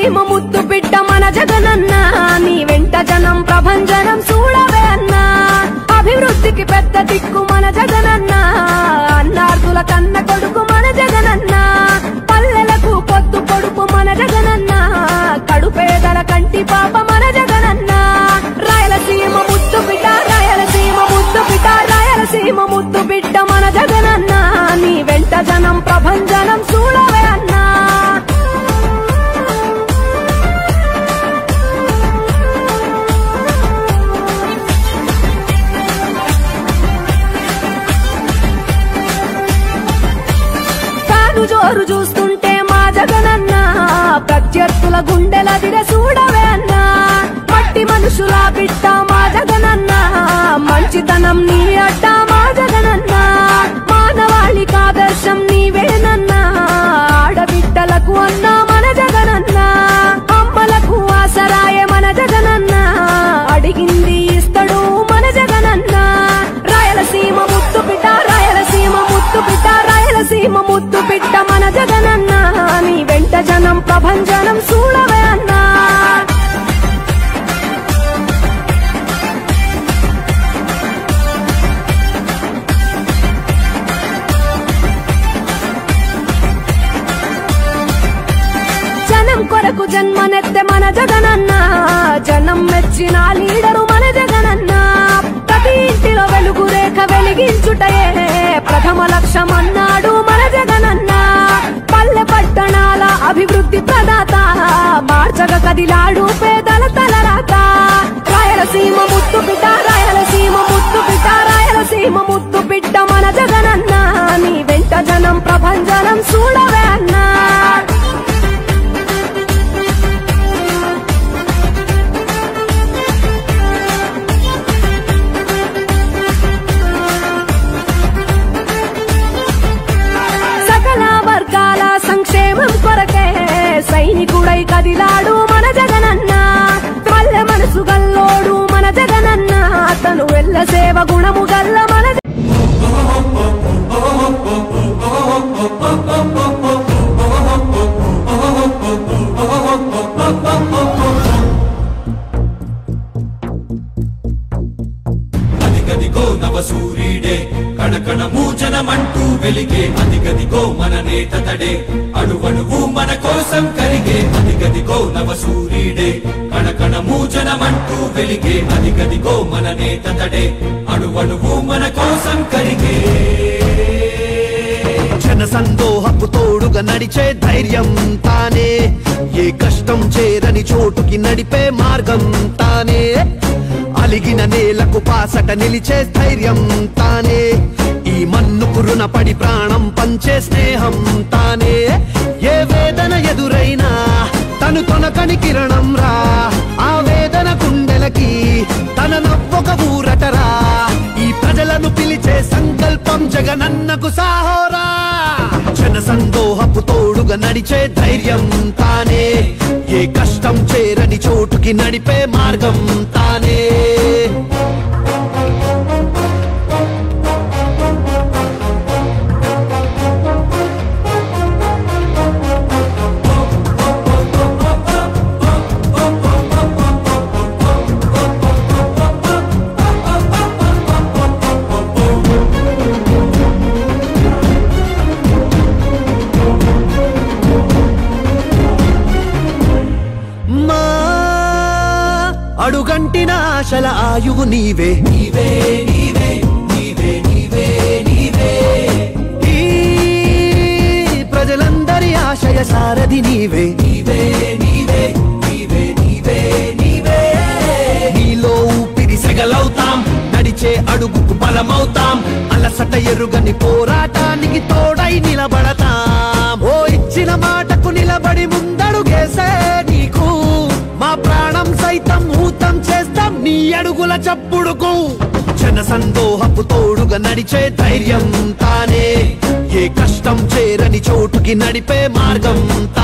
రాయలసీమ ముద్దు బిడ్డ మన జగనన్న నీ వెంట జనం ప్రభంజనం చూడవే అన్నా అభివృద్ధికి పెద్ద దిక్కు మన జగనన్న అన్నార్థుల కన్న కొడుకు మన జగనన్న పల్లెలకు పొద్దు పొడుపు మన జగనన్న కడుపేదల కంటి పాప మన జగనన్న రాయలసీమ ముద్దు బిడ్డ రాయలసీమ ముద్దు బిడ్డ రాయలసీమ ముద్దు బిడ్డ మన జగనన్న నీ వెంట జనం ప్రభంజనం చూడవే అన్నా జోరు చూస్తుంటే మా జగనన్న ప్రత్యర్థుల గుండెలదిరే చూడవే అన్నా మట్టి మనుషుల బిడ్డ మా జగనన్న మంచితనం నీ అడ్డ మా జగనన్న మానవాళికి ఆదర్శం నీవేనన్నా ఆడబిడ్డలకు అన్నా మన జగనన్న అమ్మలకు ఆసరాయే మన జగనన్న అడిగింది ఇస్తడు మన జగనన్న రాయలసీమ ముద్దు బిడ్డ రాయలసీమ ముద్దు బిడ్డ రాయలసీమ ముద్దు బిడ్డ మన జగనన్న నీ వెంట జనం ప్రభంజనం చూడవే అన్నా జనం కొరకు జన్మనెత్తే మన జగనన్న జనం మెచ్చిన లీడరు మన జగనన్న ప్రతి ఇంటిలో వెలుగు రేఖ వెలిగించుటయే ప్రథమ లక్ష్యం అన్నాడు మన జగనన్న పల్లె పట్టణాల అభివృద్ధి ప్రదాత మార్చగ కదిలాడు పేదల తలరాత రాయలసీమ ముద్దు బిడ్డ రాయలసీమ ముద్దు బిడ్డ రాయలసీమ ముద్దు బిడ్డ మన జగనన్న నీ వెంట జనం ప్రభంజనం చూడవే అన్నా సంక్షేమం కొరకే సైనికుడై కదిలాడు మన జగనన్న పల్లె మనసు గల్లోడు మన జగనన్న అతను వెళ్ళ సేవ గుణము గల్ల మన అదిగదిగో నవ సూర్యుడే కణకణము జనమంటూ వెలిగే అదిగదిగో మన నేత తడే అణువణువు మన కోసం కరిగే అదిగదిగో నవ సూర్యుడే కణకణము జనమంటూ వెలిగే అదిగదిగో మన నేత తడే అణువణువు మన కోసం కరిగే జన సందోహపు తోడుగా నడిచే ధైర్యం తానే ఏ కష్టం చేరని చోటుకి నడిపే మార్గం తానే అలిగిన నేలకు పాసట నిలిచే స్థైర్యం తానే ఈ మన్నుకు రుణపడి ప్రాణం పంచే స్నేహం తానే ఏ వేదన ఎదురైనా తను తొనకని కిరణం రా ఆ వేదన గుండెలకి తన నవ్వొక ఊరటరా ఈ ప్రజలను పిలిచే సంకల్పం జగనన్నకు సాహోరా జన సందోహపు తోడుగా నడిచే ధైర్యం తానే ఏ కష్టం చేరని చోటుకి నడిపే మార్గం తానే అడుగంటిన ఆశల ఆయువు నీవే నీవే నీవే నీవే నీవే నీవే ఈ ప్రజలందరి ఆశయ సారథి నీవే నీవే నీవే నీవే నీవే నీవే నీలో ఊపిరి సెగలవుతాం నడిచే అడుగుకు బలమవుతాం అలసట ఎరుగని పోరాటానికి తోడై నిలబడతాం ఓ ఇచ్చిన మాటకు నిలబడి ముందడుగేసే నీకు మా ప్రాణం సైతం ఊతం చేస్తాం నీ అడుగుల చప్పుడుకు జన సందోహపు తోడుగా నడిచే ధైర్యం తానే ఏ కష్టం చేరని చోటుకి నడిపే మార్గం తానే